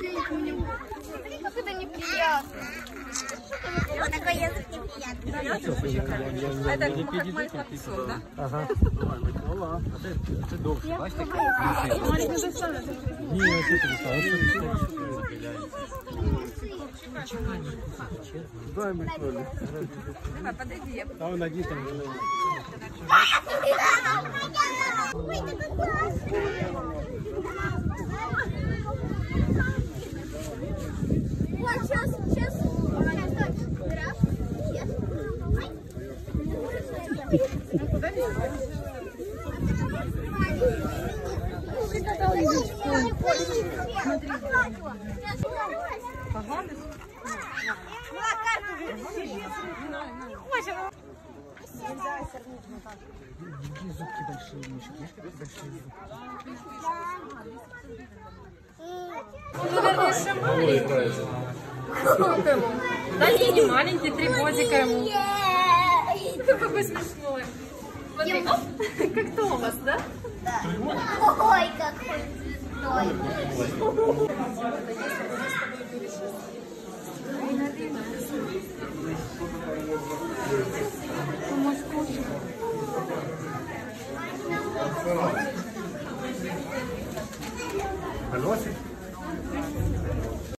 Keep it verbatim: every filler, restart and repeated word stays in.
Как это неприятно. Вот такой язык неприятный. Это махать лицом, да? Ага. Це довше, бачите? Ні, ось це Почекай, дай ми крові. Давай, подойди, я А вона дійсно. Ой, такой классный. Вот, сейчас, сейчас. Сейчас, точно. Раз. Yes. Какие зубки большие, Миша? Видишь, какие большие зубки? наверное, еще маленький. Сколько ему? Да не маленький, три годика ему. Какой смешной. Смотри, оп, как Томас, да? Да. Ой, какой цветной.